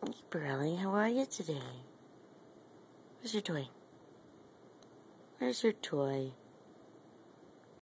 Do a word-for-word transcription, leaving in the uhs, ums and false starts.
Hey, Burley, how are you today? Where's your toy? Where's your toy?